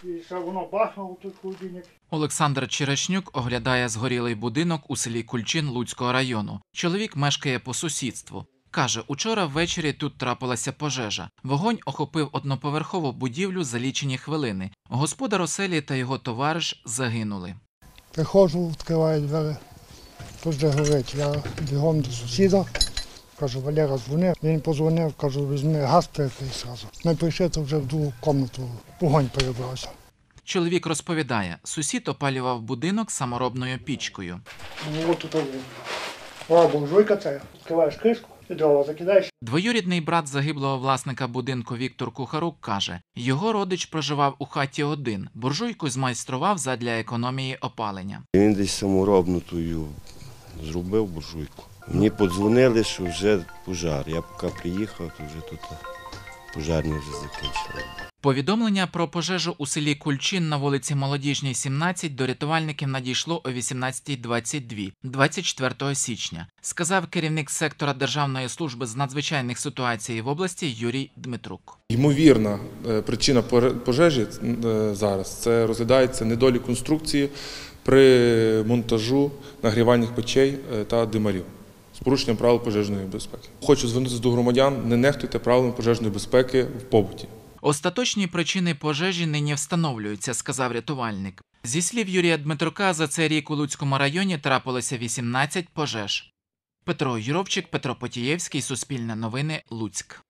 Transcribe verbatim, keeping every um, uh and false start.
І ще воно бахнуло тут холодильник. Олександр Черешнюк оглядає згорілий будинок у селі Кульчин Луцького району. Чоловік мешкає по сусідству. Каже, учора ввечері тут трапилася пожежа. Вогонь охопив одноповерхову будівлю за лічені хвилини. Господар оселі та його товариш загинули. Приходжу, відкриваю двері, тут де горить. Я бігом до сусіда, кажу, Валера дзвонив. Він подзвонив, кажу, візьми газ прикрий одразу. Ми прийшли, то вже в другу кімнату вогонь перебрався. Чоловік розповідає, сусід опалював будинок саморобною пічкою. Ну, от тут о, буржуйка це, відкриваєш кришку і дрова закидаєш. Двоюрідний брат загиблого власника будинку Віктор Кухарук каже, його родич проживав у хаті один, буржуйку змайстрував задля економії опалення. Він десь саморобну тую зробив буржуйку. Мені подзвонили, що вже пожар. Я поки приїхав, то вже тут пожарні вже закінчили. Повідомлення про пожежу у селі Кульчин на вулиці Молодіжній, сімнадцять до рятувальників надійшло о вісімнадцятій двадцять дві, двадцять четвертого січня, сказав керівник сектора Державної служби з надзвичайних ситуацій в області Юрій Дмитрук. Ймовірна причина пожежі зараз – це розглядається недолік конструкції при монтажу нагрівальних печей та димарів з порушенням правил пожежної безпеки. Хочу звернутися до громадян, не нехтуйте правилами пожежної безпеки в побуті. Остаточні причини пожежі нині встановлюються, сказав рятувальник. Зі слів Юрія Дмитрука, за цей рік у Луцькому районі трапилося вісімнадцять пожеж. Петро Юровчик, Петро Потієвський, Суспільне новини, Луцьк.